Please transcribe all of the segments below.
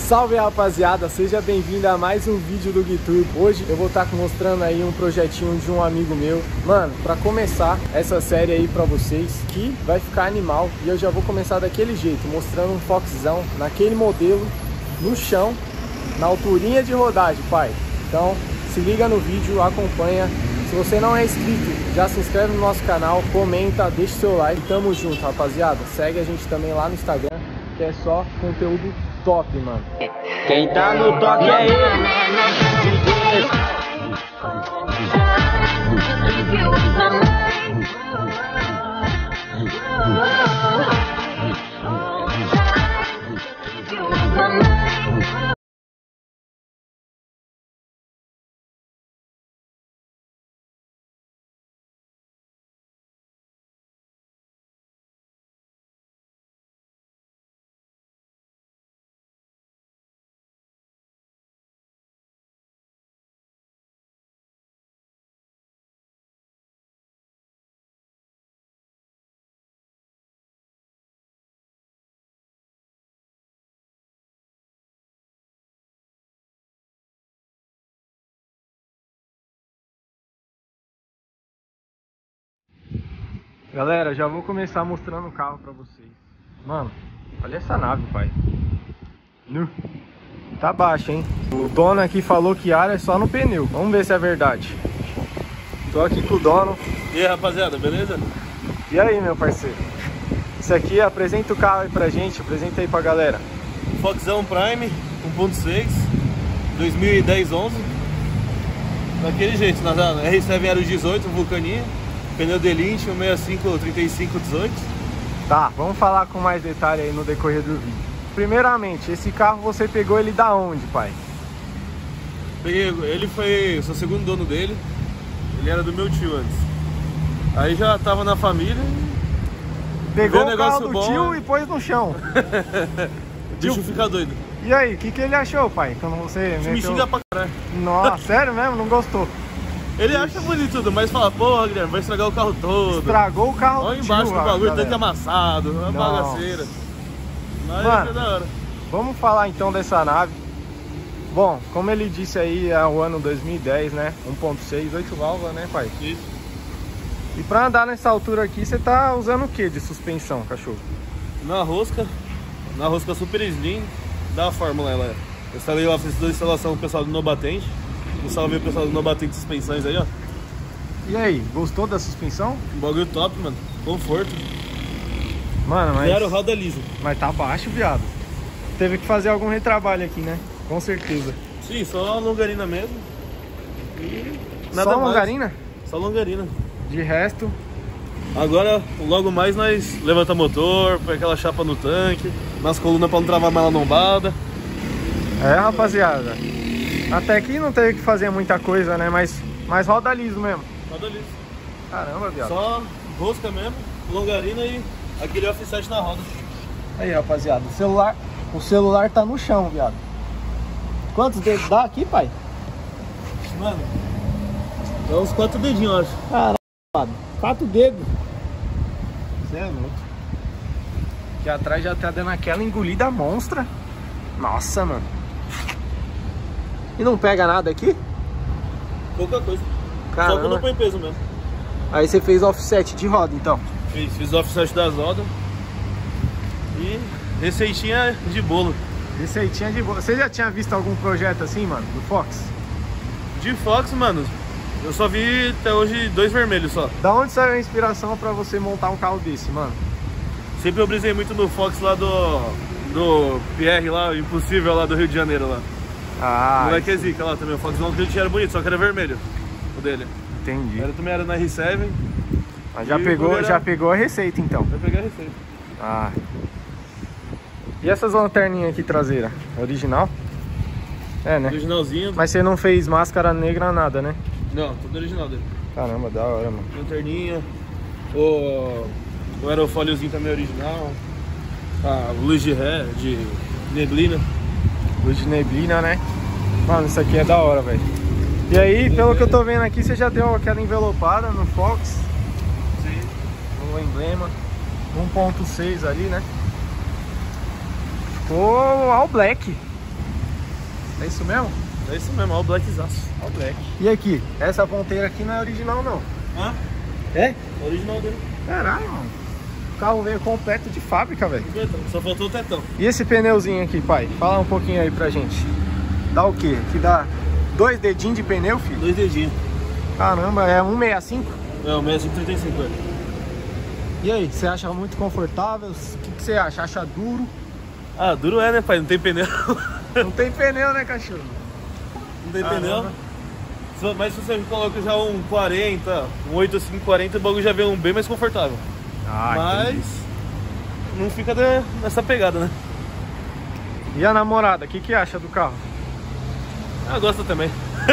Salve rapaziada, seja bem-vindo a mais um vídeo do GuiTurbo. Hoje eu vou estar mostrando aí um projetinho de um amigo meu. Mano, pra começar essa série aí pra vocês, que vai ficar animal. E eu já vou começar daquele jeito, mostrando um Foxzão naquele modelo, no chão, na alturinha de rodagem, pai. Então, se liga no vídeo, acompanha. Se você não é inscrito, já se inscreve no nosso canal, comenta, deixa o seu like. Tamo junto, rapaziada. Segue a gente também lá no Instagram, que é só conteúdo top, mano. Quem tá no toque é ele. Galera, já vou começar mostrando o carro pra vocês. Mano, olha essa nave, pai. Tá baixo, hein? O dono aqui falou que ar é só no pneu. Vamos ver se é verdade. Tô aqui com o dono. E aí, rapaziada, beleza? E aí, meu parceiro? Isso aqui, apresenta o carro aí pra gente. Apresenta aí pra galera. Foxzão Prime 1.6 2010-11. Daquele jeito, na R7 Aero 18, Vulcaninha. Pneu Delinte, 165-35-18. Tá, vamos falar com mais detalhe aí no decorrer do vídeo. Primeiramente, esse carro você pegou ele da onde, pai? Peguei, ele foi, sou o segundo dono dele. Ele era do meu tio antes. Aí já tava na família. Pegou o negócio carro do bom, tio e pôs no chão. O bicho fica doido. E aí, o que ele achou, pai? Quando você Me xinga pra caralho. Nossa, sério mesmo? Não gostou? Ele acha bonito tudo, mas fala, porra, Guilherme, vai estragar o carro todo. Estragou o carro Olha do embaixo tio, do bagulho, galera. tanque amassado, uma bagaceira. Mas mano, é da hora. Vamos falar então dessa nave. Bom, como ele disse aí, é o ano 2010, né? 1.6, 8 válvulas, né, pai? Isso. E pra andar nessa altura aqui, você tá usando o que de suspensão, cachorro? Na rosca Super Slim da Fórmula. Ela eu instalei lá, fiz toda a instalação com o pessoal do Nobatente. Um salve aí pro pessoal do Nobatente Suspensões aí, ó. E aí, gostou da suspensão? Um bagulho top, mano. Conforto. Mano, mas... Zero roda lisa. Mas tá baixo, viado. Teve que fazer algum retrabalho aqui, né? Com certeza. Sim, só a longarina mesmo. E Só mais. longarina? Só longarina. De resto... Agora, logo mais, nós levanta motor, põe aquela chapa no tanque, nas colunas pra não travar mais a lombada. É, rapaziada. Até aqui não teve que fazer muita coisa, né? Mas roda liso mesmo. Roda lisa. Caramba, viado. Só rosca mesmo, longarina e aquele offset na roda. Aí, rapaziada, o celular tá no chão, viado. Quantos dedos dá aqui, pai? Mano, dá uns 4 dedinhos, eu acho. Caramba, 4 dedos. Você é louco. Aqui atrás já tá dando aquela engolida monstra. Nossa, mano. E não pega nada aqui? Pouca coisa. Caramba. Só quando põe peso mesmo. Aí você fez offset de roda, então? Fiz o offset das rodas. E receitinha de bolo. Receitinha de boa. Você já tinha visto algum projeto assim, mano, do Fox? De Fox, mano, eu só vi até hoje 2 vermelhos só. Da onde saiu a inspiração pra você montar um carro desse, mano? Sempre eu brisei muito no Fox lá do Pierre lá, o Impossível lá do Rio de Janeiro lá. Ah, Não é que é zica lá também, o Foxzão que ele tinha era bonito, só que era vermelho, o dele. entendi. Também era na R7. Mas já pegou a receita, então. Vai pegar a receita. Ah. E essas lanterninhas aqui traseira? Original? É, né? Originalzinho. Mas você não fez máscara negra nada, né? Não, tudo original dele. Caramba, da hora, mano. Lanterninha. O aerofóliozinho também é original. A luz de ré, de neblina. Luz de neblina, né? Mano, isso aqui é da hora, velho. E aí, pelo que eu tô vendo aqui, você já deu aquela envelopada no Fox. Sim. No emblema. 1.6 ali, né? Ficou all black. É isso mesmo? É isso mesmo, ó o blackzaço. Ó o black. E aqui? Essa ponteira aqui não é original, não. Hã? É? Original dele. Caralho, mano. O carro veio completo de fábrica, velho. Só faltou o tetão. E esse pneuzinho aqui, pai? Fala um pouquinho aí pra gente. Dá o quê? Que dá 2 dedinhos de pneu, filho? 2 dedinhos. Caramba, é 165? É, o 6535, velho. E aí, você acha muito confortável? O que você acha? Acha duro? Ah, duro é, né, pai? Não tem pneu. Não tem pneu, né, cachorro? Não tem pneu. Mas se você coloca já um 40, um 8540, o bagulho já vem bem mais confortável. Mas entendi. Não fica nessa pegada, né? E a namorada, o que acha do carro? Ah, gosta também.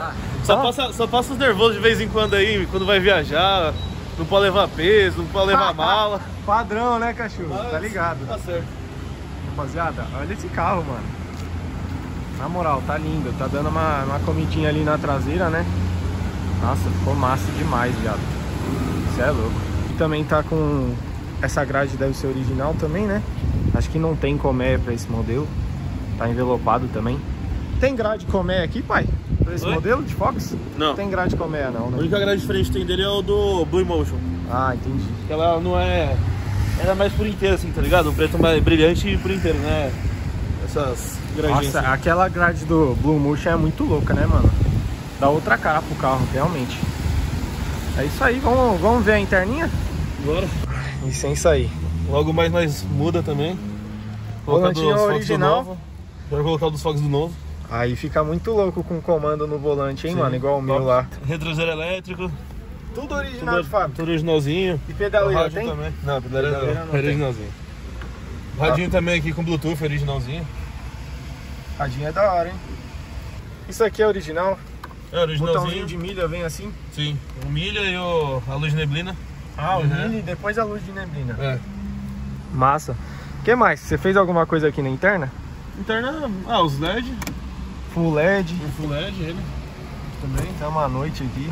Só passa os nervosos de vez em quando aí, quando vai viajar. Não pode levar peso, não pode levar mala. Padrão, né, cachorro? Mas tá ligado. Tá certo. Rapaziada, olha esse carro, mano. Na moral, tá lindo. Tá dando uma comidinha ali na traseira, né? Nossa, ficou massa demais, viado. Isso é louco. E também tá com... Essa grade deve ser original também, né? Acho que não tem colmeia pra esse modelo. Tá envelopado também. Tem grade colmeia aqui, pai? Pra esse modelo de Fox? Não. Não tem grade colmeia não, né? A única grade diferente que tem dele é o do Blue Motion. Ah, entendi. Ela não é... Ela é mais por inteiro assim, tá ligado? Um preto mais brilhante e por inteiro, né? Essas gradinhas. Nossa, assim. aquela grade do Blue Motion é muito louca, né, mano? Dá outra cara pro carro, realmente. É isso aí, vamos ver a interninha? Bora. Licença aí. Logo mais nós muda também. Volantinho original. Quero colocar o dos fogos do novo. Aí fica muito louco com o comando no volante, hein, mano? Igual o meu lá. Retrovisor elétrico. Tudo original de fábrica. Tudo originalzinho. E pedaleira tem? Também. Não, pedaleira não. Originalzinho. Radinho também aqui com Bluetooth, originalzinho. Radinho é da hora, hein? Isso aqui é original? É originalzinho. Botãozinho de milha vem assim? Sim. O milha e a luz de neblina. Ah, o milha e depois a luz de neblina. É. Massa. O que mais? Você fez alguma coisa aqui na interna? Interna, os LED. Full LED. Um Full LED ele. Também. Estamos à noite aqui.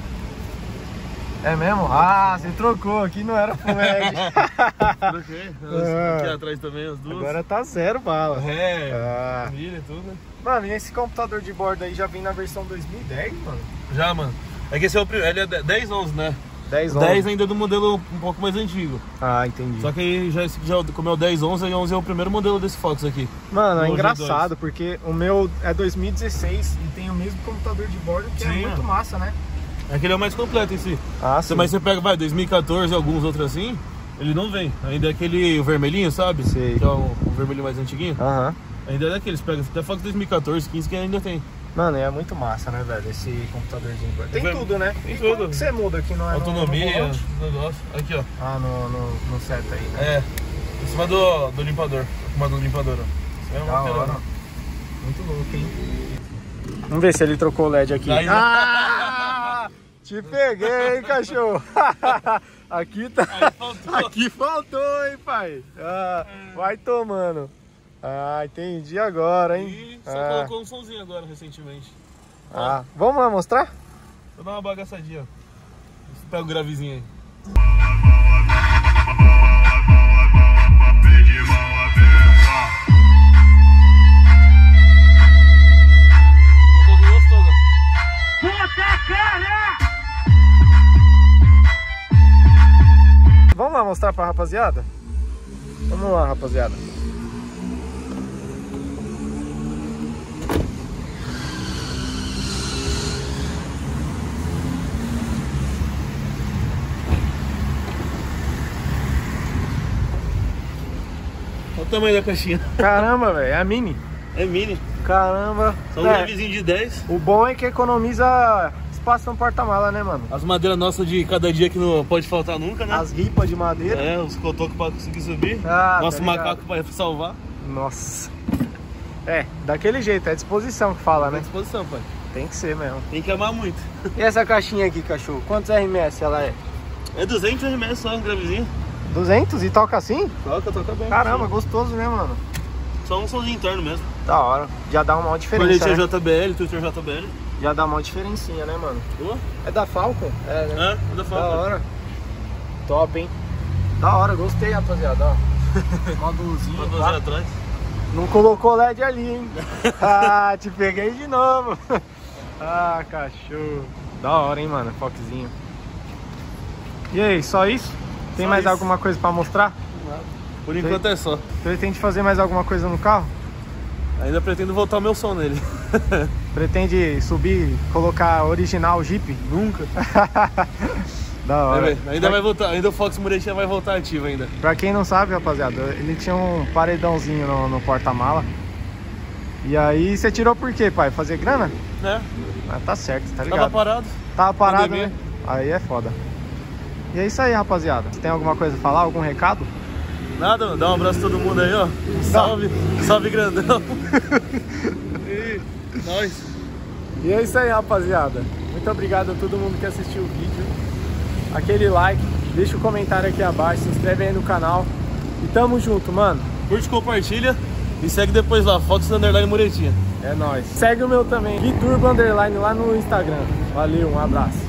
É mesmo? Ah, você trocou. Aqui não era Full LED. Troquei. Aqui atrás também as duas. Agora tá 0 bala. É. Milha e tudo, né? Mano, e esse computador de bordo aí já vem na versão 2010, mano? Já, mano. É que esse é o primeiro. Ele é 1011, né? 1011. 10 ainda é do modelo um pouco mais antigo. Ah, entendi. Só que aí como é o 1011, aí 11 é o primeiro modelo desse Fox aqui. Mano, é engraçado, porque o meu é 2016 e tem o mesmo computador de bordo, que é muito massa, né? Aquele é o mais completo em si. Ah, sim. Mas você pega, 2014 e alguns outros assim, ele não vem. Ainda é aquele vermelhinho, sabe? Sei. Que é o vermelhinho mais antiguinho. Aham. Ainda é daqueles, pega até Fox 2014, 15 que ainda tem. Mano, é muito massa, né, velho? Esse computadorzinho. Tem tudo, né? Tem e tudo. Como que você muda aqui, não é? Autonomia, negócio. Aqui, ó. Ah, no set aí, né? É. Em cima do limpador. O comando do limpador, ó. É uma hora. Muito louco, hein? Vamos ver se ele trocou o LED aqui. Aí, ah! Te peguei, hein, cachorro? Aqui tá. Aqui faltou, hein, pai? Ah, vai tomando. Ah, entendi agora, hein? E só colocou um somzinho agora, recentemente. Ah, vamos lá mostrar? Vou dar uma bagaçadinha, ó. Pega o gravezinho aí. Gostoso. Puta cara! Vamos lá mostrar pra rapaziada? Vamos lá, rapaziada. Olha o tamanho da caixinha. Caramba, velho, é a mini. É mini. Caramba. Só um gravezinho de 10. O bom é que economiza espaço no porta-mala, né, mano? As madeiras nossas de cada dia que não pode faltar nunca, né? As ripas de madeira. É, os cotocos pra conseguir subir. Ah, nosso tá macaco pra salvar. Nossa. É, daquele jeito, é disposição que fala, né? À disposição, pai. Tem que ser mesmo. Tem que amar muito. E essa caixinha aqui, cachorro? Quantos RMS ela é? É 200 RMS só, um gravezinho. 200? E toca assim? Toca bem. Caramba, sim. Gostoso, né, mano? Só um somzinho interno mesmo. Da hora. Já dá uma diferença, Colete né? JBL, Twitter JBL. Já dá uma diferencinha, né, mano? Boa? É da Falcon? É, né? É da Da Falcon. hora. Top, hein? Da hora, gostei, rapaziada, ó. Módulozinho. Módulozinho atrás. Não colocou LED ali, hein? Ah, te peguei de novo. Ah, cachorro. Da hora, hein, mano, Foxzinho. E aí, só isso? Tem só mais isso. Alguma coisa pra mostrar? Por enquanto é só. Pretende fazer mais alguma coisa no carro? Ainda pretendo voltar o meu som nele. Pretende subir, colocar original Jeep? Nunca. Da hora. Ainda vai voltar, ainda o Fox Muretinha vai voltar ativo ainda. Pra quem não sabe, rapaziada, ele tinha um paredãozinho no porta-mala. E aí você tirou por quê, pai? Fazer grana? É. Ah, tá certo, tá ligado? Tava parado. Tava parado, né? Aí é foda. E é isso aí, rapaziada. Você tem alguma coisa a falar? Algum recado? Nada, dá um abraço a todo mundo aí, ó. Salve, salve grandão. E nós. E é isso aí, rapaziada. Muito obrigado a todo mundo que assistiu o vídeo. Aquele like, deixa o comentário aqui abaixo, se inscreve aí no canal. E tamo junto, mano. Curte, compartilha e segue depois lá, Fox Underline Muretinha. É nóis. Segue o meu também, Gui Turbo Underline lá no Instagram. Valeu, um abraço.